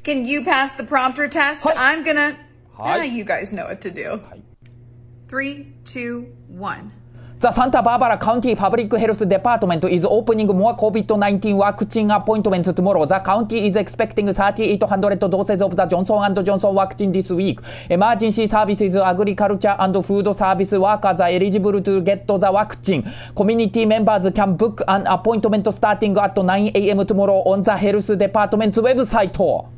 Can you pass the prompter test? はい I'm gonna... はい you guys know what to do. はい 3, 2, 1. The Santa Barbara County Public Health Department is opening more COVID-19 vaccine appointments tomorrow. The county is expecting 3,800 doses of the Johnson & Johnson vaccine this week. Emergency services, agriculture and food service workers are eligible to get the vaccine. Community members can book an appointment starting at 9 a.m. tomorrow on the health department's website.